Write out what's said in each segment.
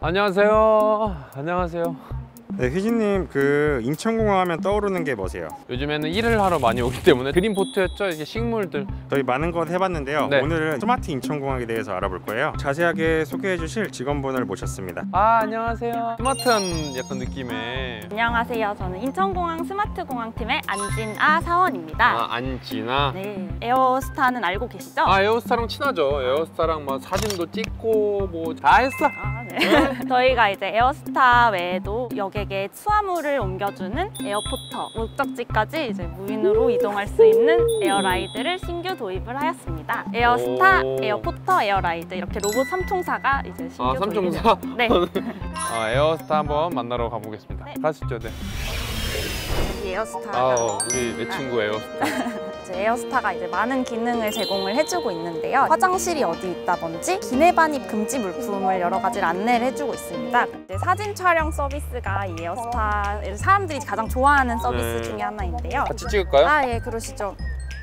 안녕하세요. 안녕하세요. 네, 휘진님 그 인천공항 하면 떠오르는 게 뭐세요? 요즘에는 일을 하러 많이 오기 때문에 그린포트였죠? 이게 식물들 저희 많은 것 해봤는데요. 네. 오늘은 스마트 인천공항에 대해서 알아볼 거예요. 자세하게 소개해 주실 직원분을 모셨습니다. 안녕하세요. 스마트한 약간 느낌의 안녕하세요. 저는 인천공항 스마트공항팀의 안진아 사원입니다. 안지나. 네, 에어스타는 알고 계시죠? 에어스타랑 친하죠. 에어스타랑 막 사진도 찍고 뭐 다 했어. 네. 저희가 이제 에어스타 외에도 여객에 수화물을 옮겨주는 에어포터, 목적지까지 이제 무인으로 이동할 수 있는 에어라이드를 신규 도입을 하였습니다. 에어스타, 에어포터, 에어라이드 이렇게 로봇 3총사가 이제 신규 도입이 3총사? 네. 에어스타 한번 만나러 가보겠습니다. 네. 가시죠. 네. 여기 에어스타가 우리 내 친구 에어스타. 이제 에어스타가 이제 많은 기능을 제공을 해주고 있는데요. 화장실이 어디 있다든지 기내 반입 금지 물품을 여러 가지를 안내를 해주고 있습니다. 이제 사진 촬영 서비스가 이 에어스타 사람들이 가장 좋아하는 서비스 중에 하나인데요. 같이 찍을까요? 아, 예, 그러시죠.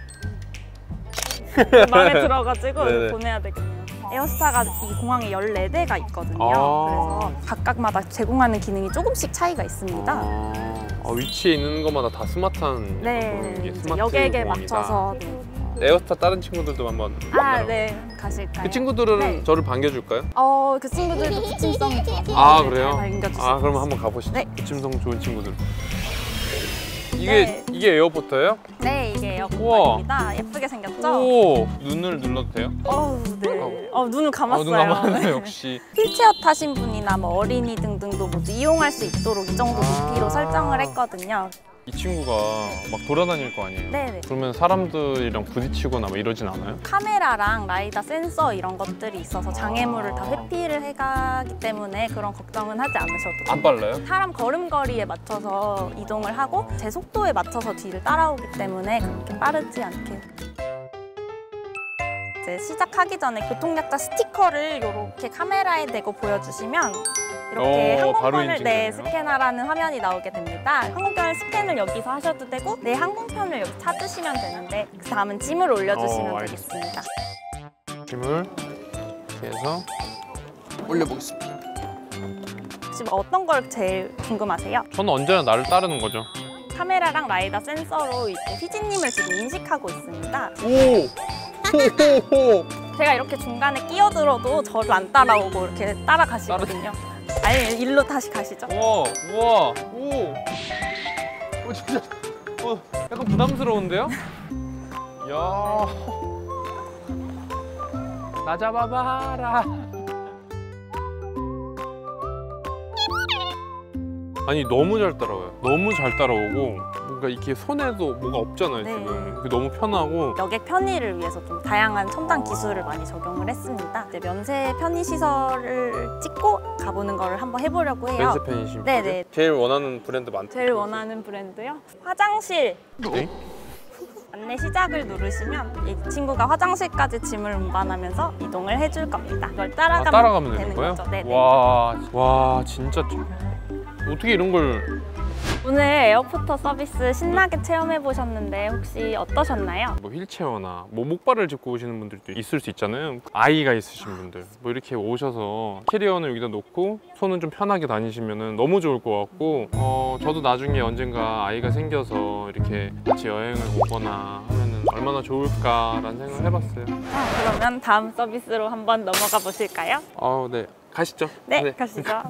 마음에 들어가지고 네네. 보내야 되겠네요. 에어스타가 이 공항에 14대가 있거든요. 그래서 각각마다 제공하는 기능이 조금씩 차이가 있습니다. 위치에 있는 것마다 다 스마트한 네, 게 이제 스마트 여객에 공항이다. 맞춰서 에어스타 다른 친구들도 한번 만나러 네, 가실까요? 그 친구들은 네. 저를 반겨줄까요? 그 친구들도 부침성이 좋아서 아, 그래요? 잘 반겨주시고 그럼 한번 가보시죠. 네. 부침성 좋은 친구들. 네. 이게 에어포터예요? 네, 이게 에어포터입니다. 예쁘게 생겼죠? 오, 눈을 눌러도 돼요? 네. 눈을 감았어요. 눈 감았네, 역시. 휠체어 타신 분이나 뭐 어린이 등등도 모두 이용할 수 있도록 이 정도 높이로 설정을 했거든요. 이 친구가 막 돌아다닐 거 아니에요? 네네. 그러면 사람들이랑 부딪히거나 뭐 이러진 않아요? 카메라랑 라이다 센서 이런 것들이 있어서 장애물을 다 회피를 해가기 때문에 그런 걱정은 하지 않으셔도 돼요. 안 빨라요? 사람 걸음걸이에 맞춰서 이동을 하고 제 속도에 맞춰서 뒤를 따라오기 때문에 그렇게 빠르지 않게. 이제 시작하기 전에 교통약자 스티커를 이렇게 카메라에 대고 보여주시면 이렇게 바로 항공편을 인증되네요. 스캔하라는 화면이 나오게 됩니다. 항공편 스캔을 여기서 하셔도 되고 내 항공편을 여기 찾으시면 되는데 그 다음은 짐을 올려주시면 되겠습니다. 짐을 이렇게 해서 올려보겠습니다. 지금 어떤 걸 제일 궁금하세요? 저는 언제나 나를 따르는 거죠. 카메라랑 라이다 센서로 이제 휘진님을 지금 인식하고 있습니다. 제가 이렇게 중간에 끼어들어도 저를 안 따라오고 이렇게 따라가시거든요. 아니, 일로 다시 가시죠. 우와, 진짜, 약간 부담스러운데요? 야, 나 잡아봐라. 아니, 너무 잘 따라와요. 너무 잘 따라오고 뭔가 이렇게 손에도 뭐가 없잖아요. 네. 지금 그게 너무 편하고. 여객 편의를 위해서 좀 다양한 첨단 기술을 많이 적용을 했습니다. 이제 면세 편의 시설을 찍고 가보는 거를 한번 해보려고 해요. 면세 편의점. 네네. 제일 원하는 브랜드 많죠? 제일 원하는 브랜드요? 화장실. 네? 안내 시작을 누르시면 이 친구가 화장실까지 짐을 운반하면서 이동을 해줄 겁니다. 이걸 따라가면 되는 거예요? 거죠. 네네. 와, 진짜 어떻게 이런 걸. 오늘 에어포터 서비스 신나게 체험해 보셨는데 혹시 어떠셨나요? 뭐 휠체어나 뭐 목발을 짚고 오시는 분들도 있을 수 있잖아요. 아이가 있으신 분들 뭐 이렇게 오셔서 캐리어는 여기다 놓고 손은 좀 편하게 다니시면 너무 좋을 것 같고 저도 나중에 언젠가 아이가 생겨서 이렇게 같이 여행을 오거나 하면은 얼마나 좋을까라는 생각을 해봤어요. 그러면 다음 서비스로 한번 넘어가 보실까요? 네. 가시죠. 네. 가시죠.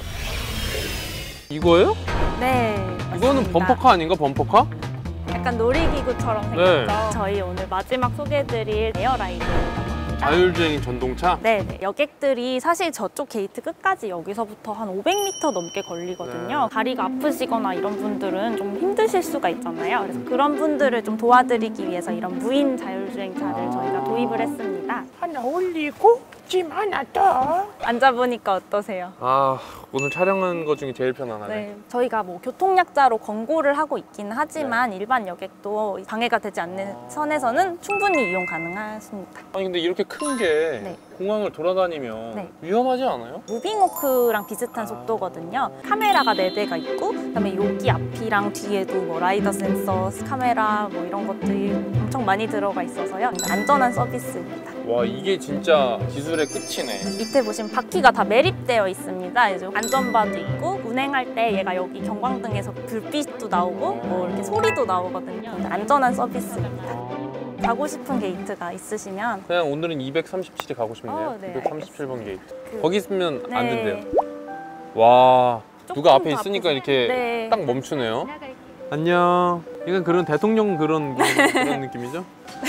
이거예요? 네, 이거는 맞습니다. 범퍼카 아닌가? 범퍼카? 약간 놀이기구처럼 생겼죠? 네. 저희 오늘 마지막 소개해드릴 에어라이드. 자율주행 전동차? 네, 여객들이 사실 저쪽 게이트 끝까지 여기서부터 한 500m 넘게 걸리거든요. 다리가 아프시거나 이런 분들은 좀 힘드실 수가 있잖아요. 그래서 그런 분들을 좀 도와드리기 위해서 이런 무인 자율주행차를 저희가 도입을 했습니다. 하나 올리고 짐 하나 더. 앉아보니까 어떠세요? 오늘 촬영한 거 중에 제일 편안하네. 네, 저희가 뭐 교통약자로 권고를 하고 있긴 하지만 일반 여객도 방해가 되지 않는 선에서는 충분히 이용 가능하십니다. 아니 근데 이렇게 큰 게 네. 공항을 돌아다니면 네. 위험하지 않아요? 무빙워크랑 비슷한 속도거든요. 카메라가 4대가 있고 그다음에 여기 앞이랑 뒤에도 뭐 라이더 센서, 카메라 뭐 이런 것들이 엄청 많이 들어가 있어서요. 안전한 서비스입니다. 와 이게 진짜 기술의 끝이네. 밑에 보시면 바퀴가 다 매립되어 있습니다. 이제 안전바도 있고 운행할 때 얘가 여기 경광등에서 불빛도 나오고 뭐 이렇게 소리도 나오거든요. 안전한 서비스입니다. 가고 싶은 게이트가 있으시면 그냥 오늘은 237에 가고 싶네요. 네, 237번 게이트. 그- 거기 있으면 안 네. 된대요. 와 누가 앞에 조금 더 있으니까 앞으로. 이렇게 네. 딱 멈추네요. 안녕. 이건 그런 대통령 그런 느낌이죠?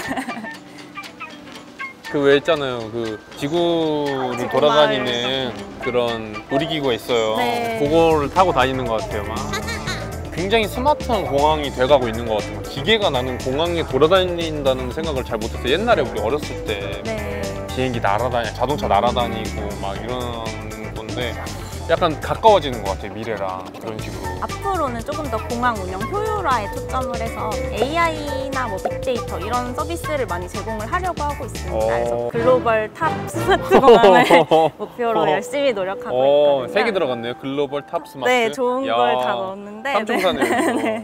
그 왜 있잖아요. 그 지구를 돌아다니는 그런 놀이기구가 있어요. 네. 그거를 타고 다니는 것 같아요. 막. 굉장히 스마트한 공항이 돼가고 있는 것 같아요. 기계가 나는 공항에 돌아다닌다는 생각을 잘 못했어요. 옛날에 우리 어렸을 때 네. 비행기 날아다니, 자동차 날아다니고 막 이런 건데 약간 가까워지는 것 같아요. 미래랑 그런 식으로. 앞으로는 조금 더 공항 운영 효율화에 초점을 해서 AI나 뭐 빅데이터 이런 서비스를 많이 제공을 하려고 하고 있습니다. 그래서 글로벌 탑 스마트 공항을 목표로 열심히 노력하고 있거든요. 3개 들어갔네요. 글로벌 탑 스마트. 네, 좋은 야, 걸 다 넣었는데 삼총사네요. 네.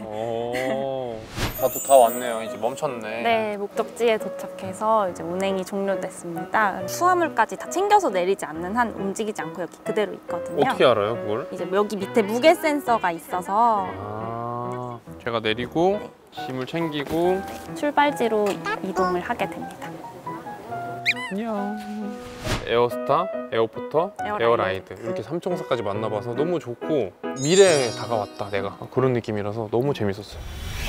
다 왔네요. 이제 멈췄네. 네, 목적지에 도착해서 이제 운행이 종료됐습니다. 수화물까지 다 챙겨서 내리지 않는 한 움직이지 않고 여기 그대로 있거든요. 어떻게 알아요, 그걸? 이제 여기 밑에 무게 센서가 있어서 제가 내리고 네. 짐을 챙기고 출발지로 이동을 하게 됩니다. 안녕. 에어스타, 에어포터, 에어라이드. 에어라이드 이렇게 삼총사까지 만나봐서 너무 좋고 미래에 다가왔다 내가 그런 느낌이라서 너무 재밌었어요.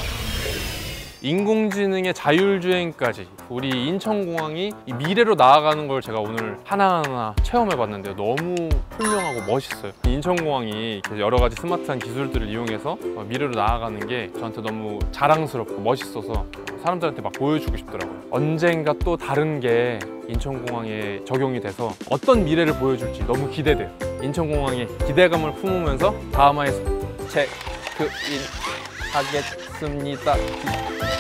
인공지능의 자율주행까지 우리 인천공항이 이 미래로 나아가는 걸 제가 오늘 하나하나 체험해봤는데요. 너무 훌륭하고 멋있어요. 인천공항이 여러 가지 스마트한 기술들을 이용해서 미래로 나아가는 게 저한테 너무 자랑스럽고 멋있어서 사람들한테 막 보여주고 싶더라고요. 언젠가 또 다른 게 인천공항에 적용이 돼서 어떤 미래를 보여줄지 너무 기대돼요. 인천공항에 기대감을 품으면서 다음화에서 체크인 하겠습니다.